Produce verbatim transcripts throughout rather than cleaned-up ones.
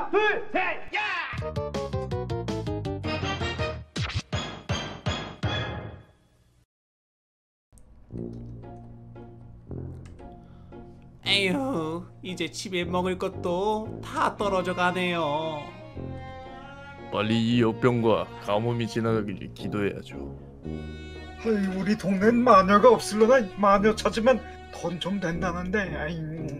하나, 둘, 셋, 야! 에휴, 이제 집에 먹을 것도 다 떨어져 가네요. 빨리 이 역병과 가뭄이 지나가길 기도해야죠. 아이, 우리 동네엔 마녀가 없을려나 마녀 찾으면 돈 좀 된다는데. 아이.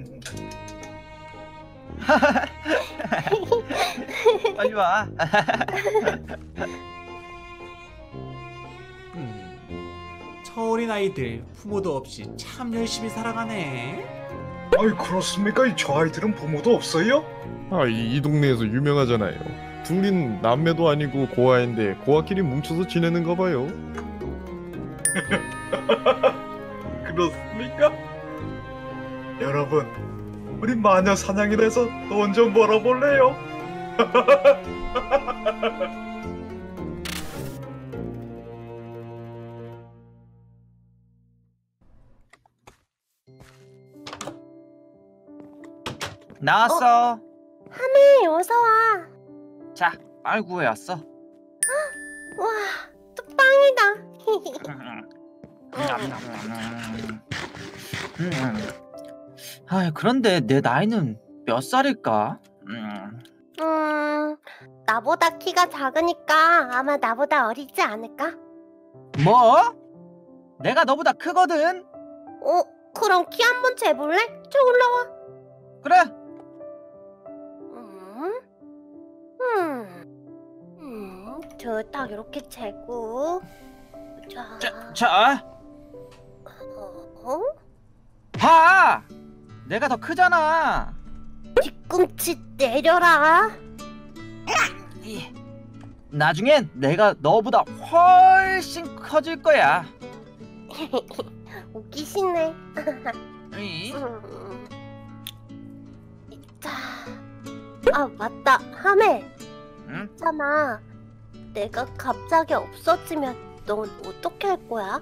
빨리 와. 음, 저 어린 아이들 부모도 없이 참 열심히 살아가네. 아이, 그렇습니까? 저 아이들은 부모도 없어요? 아, 이, 이 동네에서 유명하잖아요. 둘린 남매도 아니고 고아인데 고아끼리 뭉쳐서 지내는가 봐요. 그렇습니까? 여러분, 우리 마녀 사냥이라서 돈 좀 벌어볼래요? 나왔어. 하메, 어서와. 자, 빵 구해왔어. 와, 또 빵이다. 아, 그런데 내 나이는 몇 살일까? 음, 음, 나보다 키가 작으니까 아마 나보다 어리지 않을까? 뭐? 내가 너보다 크거든. 어, 그럼 키 한번 재볼래? 저 올라와. 그래. 음, 음, 음, 저 딱 이렇게 재고. 자, 자, 자, 어? 봐. 내가 더 크잖아. 뒤꿈치 내려라. 이, 나중엔 내가 너보다 훨씬 커질 거야. 웃기시네. 이, 음. 자, 아 맞다, 하멜. 응? 있잖아, 내가 갑자기 없어지면 넌 어떻게 할 거야?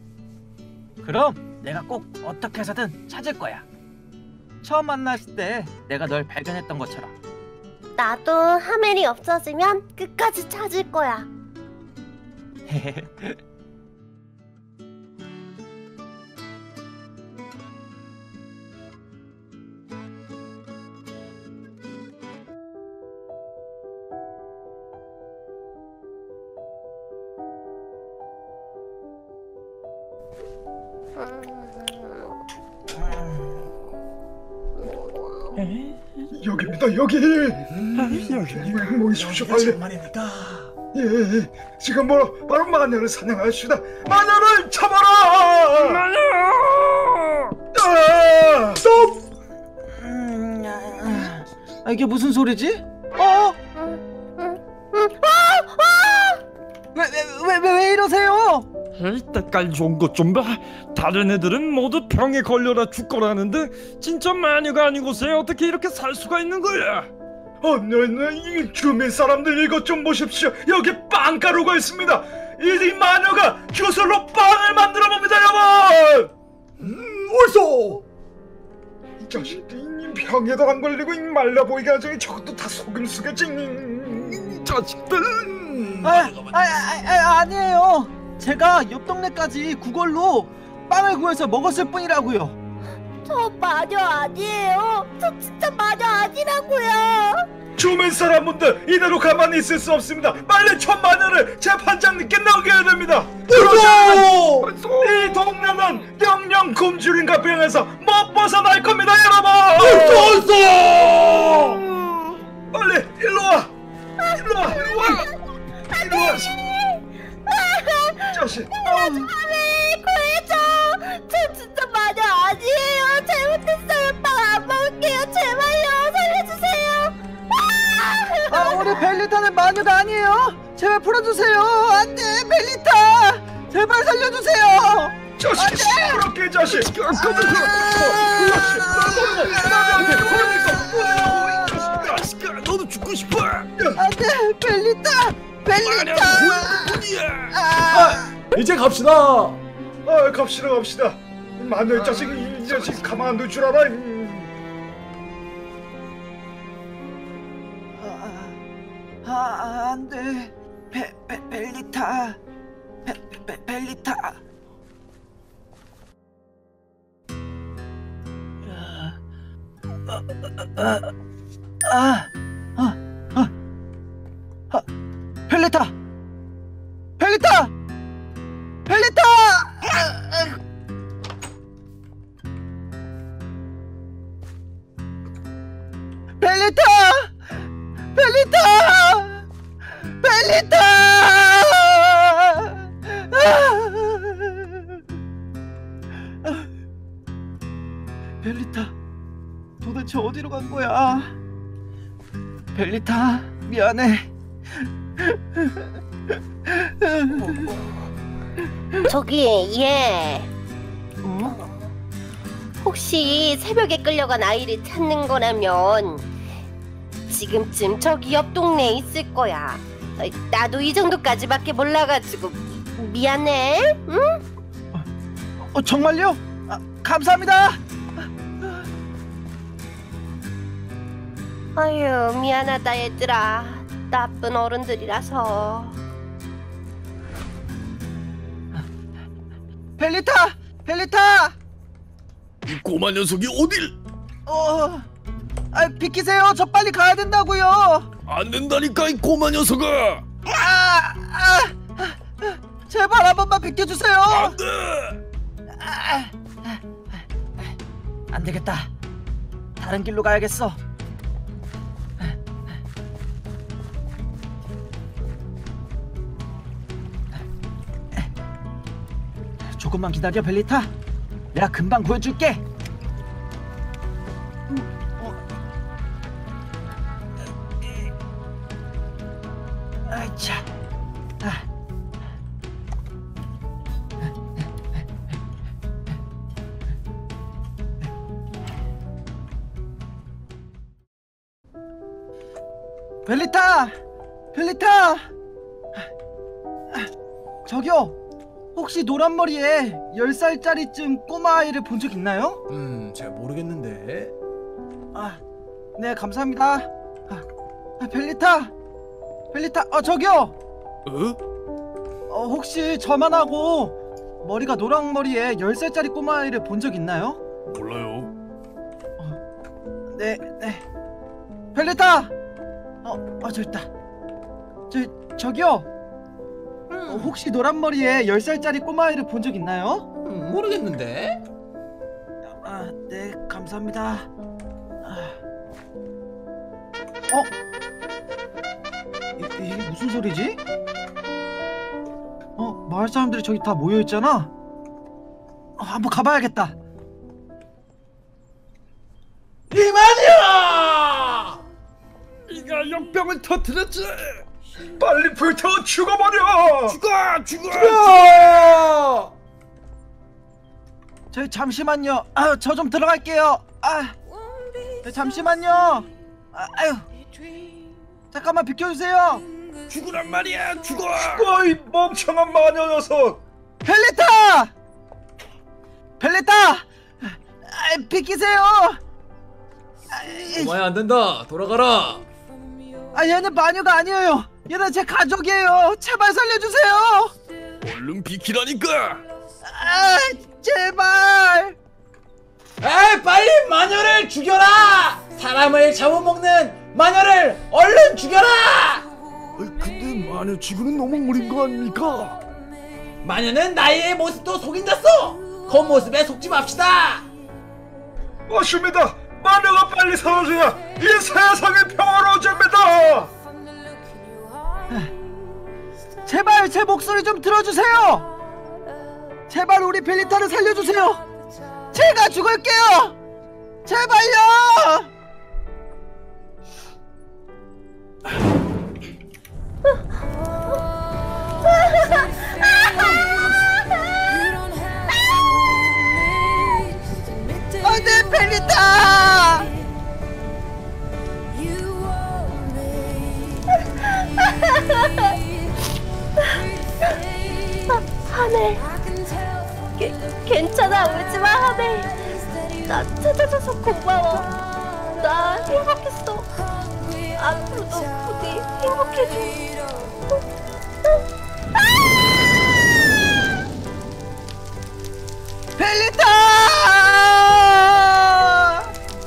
그럼 내가 꼭 어떻게 해서든 찾을 거야. 처음 만났을 때 내가 널 발견했던 것처럼. 나도 하멜이 없어지면 끝까지 찾을 거야. 여기입니다, 여기. 여기 모이십시오, 빨리. 말입니까? 예, 예, 지금 바로 바로 마녀를 사냥하시다. 마녀를 잡아라! 마녀! 아! 스톱! 음, 아, 이게 무슨 소리지? 어? 응, 응, 응. 아! 아! 왜, 왜, 왜, 왜 이러세요? 에이, 때깔 좋은 것 좀 봐. 다른 애들은 모두 병에 걸려라 죽거라는데 진짜 마녀가 아니고서야 어떻게 이렇게 살 수가 있는 거야? 어, 네, 네, 이 주민 사람들 이것 좀 보십시오. 여기 빵가루가 있습니다. 이, 이 마녀가 주술로 빵을 만들어 봅니다, 여러분. 음, 어디서? 이 자식들이 병에도 안 걸리고 이 말라 보이게 하지. 저것도 다 속임 쓰겠지. 이 자식들. 아, 아, 아, 아, 아니에요. 제가 옆 동네까지 그걸로 빵을 구해서 먹었을 뿐이라고요. 저 마녀 아니에요. 저 진짜 마녀 아니라고요. 주민 사람분들 이대로 가만히 있을 수 없습니다. 빨리 첫 마녀를 재판장님께 넘겨야 됩니다. 그러죠. 이 동네는 영영 굶주림과 병에서 못 벗어날 겁니다, 여러분. 어서 빨리 일로 와. 일로 와. 일로 와. 일로 와. 자식. 하멜, 구해줘. 저 진짜 마녀 아니에요. 잘못했어요. 빵 안 먹을게요. 제발요, 살려주세요. 아, 우리 벨리타는 마녀가 아니에요. 제발 풀어주세요. 안돼, 벨리타. 제발 살려주세요. 자식 시끄럽게 자식. 그렇게 나한테 그러니까 이 자식아, 너도 죽고 싶어? 안돼, 벨리타. 벨리타. 아, 이제 갑시다. 아, 갑시다 갑시다. 마녀 이 자식 이 자식 가만 안 둘 줄 알아. 아, 안 돼. 베, 베, 벨리타. 베, 베, 벨리타. 아, 아, 아, 아, 아, 아, 벨리타. 벨리타. 벨리타. 아, 아. 벨리타! 벨리타! 벨리타! 아! 벨리타, 도대체 어디로 간 거야? 벨리타, 미안해. 저기 얘 어? 혹시 새벽에 끌려간 아이를 찾는 거라면 지금쯤 저기 옆 동네에 있을 거야. 어, 나도 이 정도까지밖에 몰라가지고 미안해. 응? 어, 정말요? 아, 감사합니다. 아유 미안하다 얘들아. 나쁜 어른들이라서. 벨리타! 벨리타! 이 꼬마 녀석이 어딜? 어, 아, 비키세요. 저 빨리 가야 된다고요. 안 된다니까 이 꼬마 녀석아. 아, 아, 아, 제발 한 번만 비켜주세요. 안 돼. 아, 아, 안 되겠다. 다른 길로 가야겠어. 조금만 기다려, 벨리타. 내가 금방 구해줄게. 아차. 아. 벨리타! 벨리타! 아, 저기요. 혹시 노란 머리에 열 살짜리쯤 꼬마 아이를 본 적 있나요? 음, 잘 모르겠는데. 아, 네, 감사합니다. 아, 아, 벨리타! 벨리타! 어, 저기요! 어? 어, 혹시 저만 하고 머리가 노랑 머리에 열 살짜리 꼬마 아이를 본 적 있나요? 몰라요. 네, 네. 벨리타! 어, 어, 저 있다. 저, 저기요! 어, 혹시 노란 머리에 열 살짜리 꼬마 아이를 본 적 있나요? 음, 모르겠는데. 아, 네, 감사합니다. 아. 어? 이, 이게 무슨 소리지? 어, 마을 사람들이 저기 다 모여 있잖아. 어, 한번 가봐야겠다. 이만이야! 네가 역병을 터뜨렸지. 빨리 불태워 죽어버려. 죽어, 죽어. 야! 저희 잠시만요. 아, 저 좀 들어갈게요. 아, 네, 잠시만요. 아, 아유, 잠깐만 비켜주세요. 죽으란 말이야, 죽어. 죽어 이 멍청한 마녀 녀석. 벨리타! 벨리타! 아, 비키세요. 고마야 안 된다. 돌아가라. 아, 얘는 마녀가 아니에요. 얘는 제 가족이에요. 제발 살려주세요. 얼른 비키라니까. 아, 제발. 에이, 빨리 마녀를 죽여라. 사람을 잡아먹는 마녀를 얼른 죽여라. 근데 마녀 지구는 너무 어린 거 아닙니까? 마녀는 나의 모습도 속인댔어. 겉모습에 속지 맙시다. 맞습니다. 마녀가 빨리 사라져야 이 세상이 평화로워집니다. 제발 제 목소리 좀 들어주세요. 제발 우리 벨리타를 살려주세요. 제가 죽을게요. 제발요. 안돼, 벨리타. 하늘, 게, 괜찮아, 울지마 하늘. 나 찾아줘서 고마워. 나 행복했어. 앞으로도 부디 행복해져. 벨리타!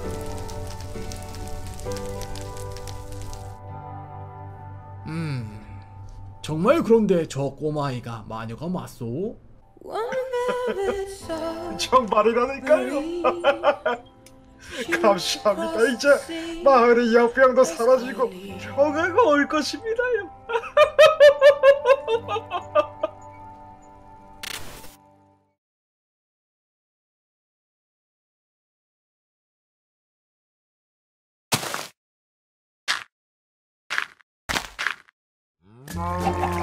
음, 정말 그런데 저 꼬마아이가 마녀가 맞소? 정말이라니까요. 감사합니다. 이제 마을의 역병도 사라지고 평화가 올 것입니다요. 음.